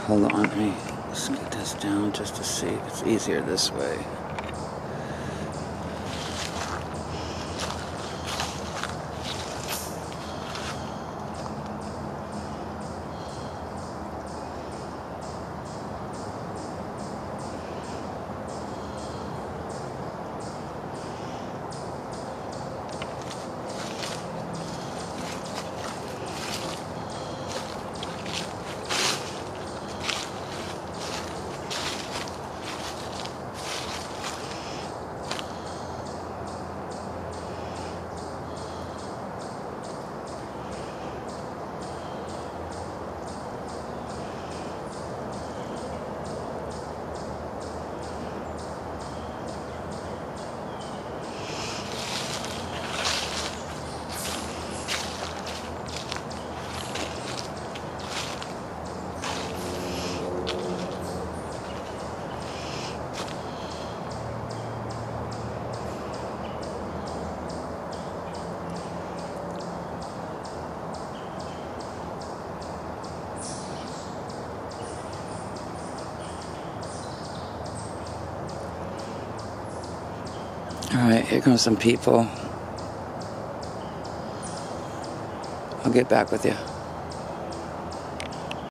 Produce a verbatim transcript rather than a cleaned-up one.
Hold on, let me let's get this down just to see if it's easier this way. Alright, here comes some people. I'll get back with you.